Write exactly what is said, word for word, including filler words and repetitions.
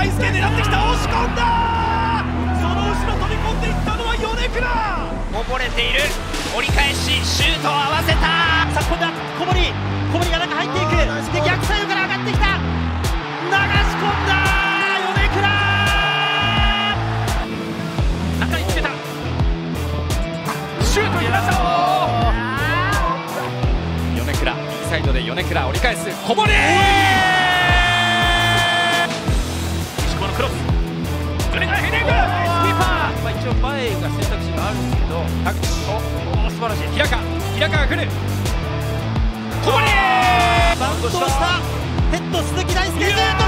大輔狙ってきた、押し込んだ。その後ろ飛び込んでいったのは米倉。 こぼれている、折り返しシュートを合わせた。 さあ今度は小堀、小堀が中入っていく。で逆サイドから上がってきた、流し込んだ米倉。 中に決めた、シュートいきました。米倉、右サイドで米倉折り返す、こぼれ。石川のクロス、それがヘディング、キーパー。 まあ一応前が選択肢があるんですけど、 田口、おお素晴らしい。平川、平川が来る、こぼれ。 バウンドしたヘッド、鈴木大輔シュート。